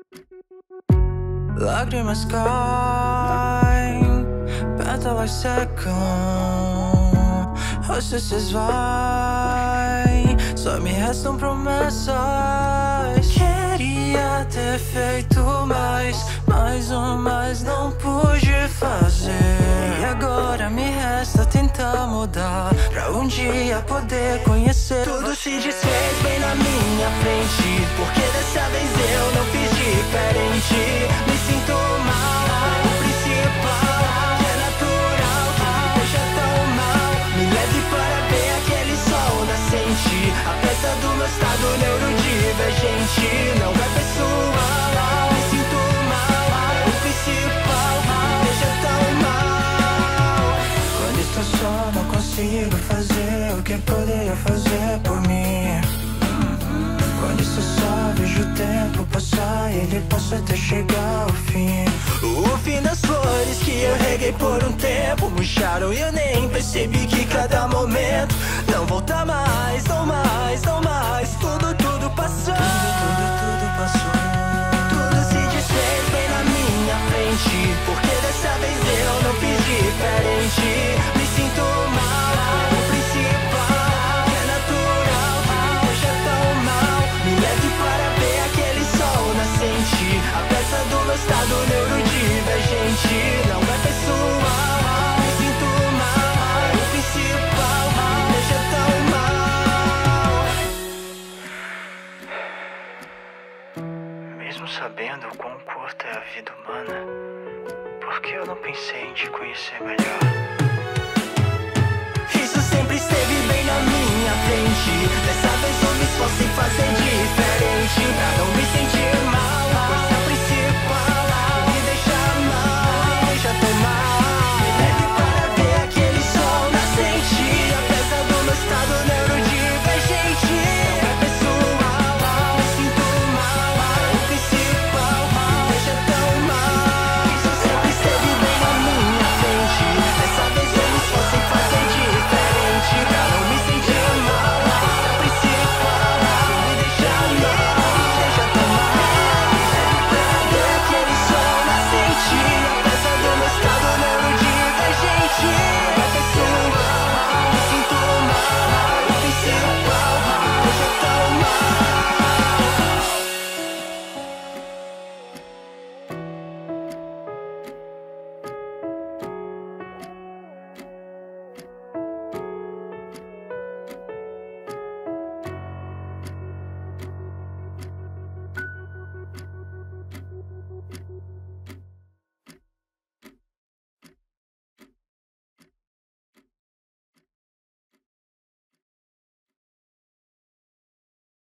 Lágrimas caem, pétalas secam, rostos se esvaem, só me restam promessas. Queria ter feito mais, mas não pude fazer. E agora me resta tentar mudar, pra um dia poder conhecer. Tudo se desfez bem na minha frente, porque dessa vez eu não fiz diferente. Me sinto mal, o principal é natural que me deixa tão mal. Me leve para ver aquele sol nascente, apesar do meu estado neurodivergente. Não é pessoal, me sinto mal, o principal me deixa tão mal. Quando estou só não consigo fazer o que poderia fazer por mim. Quando estou só vejo o tempo passar e ele possa até chegar ao fim. O fim das flores que eu reguei por um tempo murcharam e eu nem percebi que cada momento não volta mais, não mais, não mais. Tudo passou, tudo passou. Tudo se desfez bem na minha frente, porque dessa vez eu não fiz diferente. Me sinto mal, o principal é natural que me deixa tão mal. Me leve para ver aquele sol nascente, apesar do meu estado neurodivergente. Não é pessoal, me sinto mal, o principal me deixa tão mal. Mesmo sabendo o quão curta é a vida humana, por que eu não pensei em te conhecer melhor? Isso sempre esteve